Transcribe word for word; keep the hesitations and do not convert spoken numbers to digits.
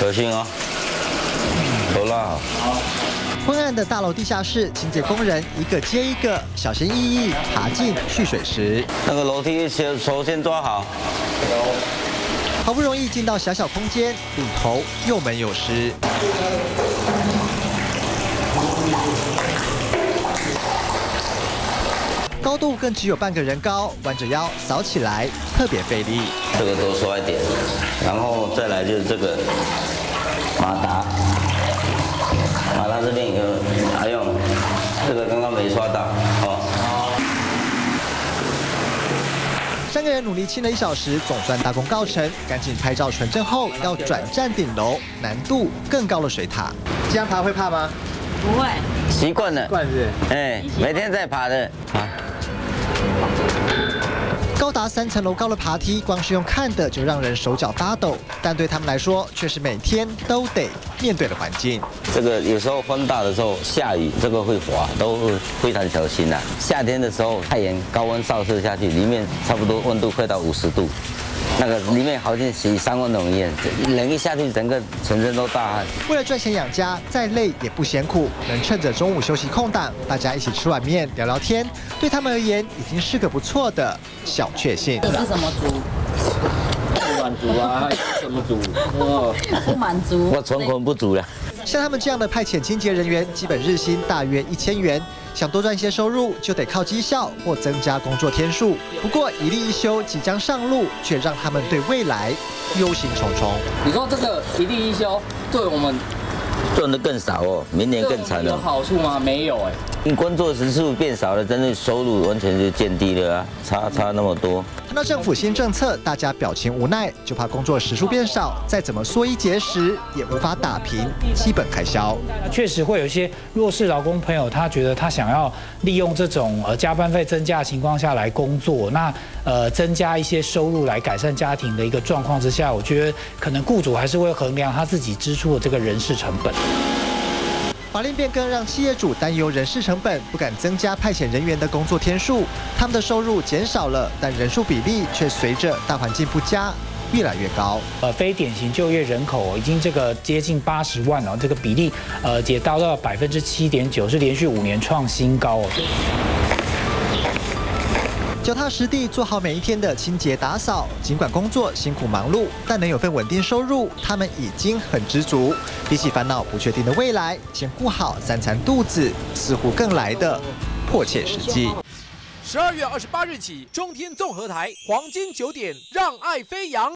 小心哦，都拉好。 昏暗的大楼地下室，清洁工人一个接一个，小心翼翼爬进蓄水池。 那个楼梯先手先抓好。 好不容易进到小小空间，里头又闷又湿。高度更只有半个人高，弯着腰扫起来特别费力。 这个多刷一点，然后再来就是这个马达，马达这边有还有这个刚刚没刷到哦。 三个人努力清了一小时，总算大功告成。赶紧拍照存证后，要转战顶楼，难度更高的水塔。这样爬会怕吗？ 不会， 习惯了。 习惯是。 哎，每天在爬的啊。 高达三层楼高的爬梯，光是用看的就让人手脚发抖，但对他们来说，却是每天都得面对的环境。 这个有时候风大的时候，下雨这个会滑，都会非常小心呐、啊。夏天的时候，太阳高温照射下去，里面差不多温度快到五十度，那个里面好像洗三温暖一样，人一下去，整个全身都大汗。 为了赚钱养家，再累也不嫌苦，能趁着中午休息空档，大家一起吃碗面聊聊天，对他们而言已经是个不错的小确幸。 你是什么族？ 不满足啊，什么族？哦， 不满足。 我纯魂不足了。 像他们这样的派遣清洁人员，基本日薪大约一千元。想多赚些收入，就得靠绩效或增加工作天数。不过一例一休即将上路，却让他们对未来忧心忡忡。 你说这个一例一休对我们赚的更少哦，明年更惨了。 有好处吗？没有哎。 你工作时数变少了，真的收入完全就见低了啊，差差那么多。 看到政府新政策，大家表情无奈，就怕工作时数变少，再怎么缩衣节食，也无法打平基本开销。 确实会有一些弱势劳工朋友，他觉得他想要利用这种呃加班费增加的情况下来工作，那呃增加一些收入来改善家庭的一个状况之下，我觉得可能雇主还是会衡量他自己支出的这个人事成本。 法令变更让企业主担忧人事成本，不敢增加派遣人员的工作天数，他们的收入减少了，但人数比例却随着大环境不佳越来越高。 呃，非典型就业人口已经这个接近八十万了，这个比例呃也达到百分之七点九，是连续五年创新高哦。 脚踏实地做好每一天的清洁打扫，尽管工作辛苦忙碌，但能有份稳定收入，他们已经很知足。比起烦恼不确定的未来，先顾好三餐肚子，似乎更来的迫切实际。 十二月二十八日起，中天综合台黄金九点，让爱飞扬。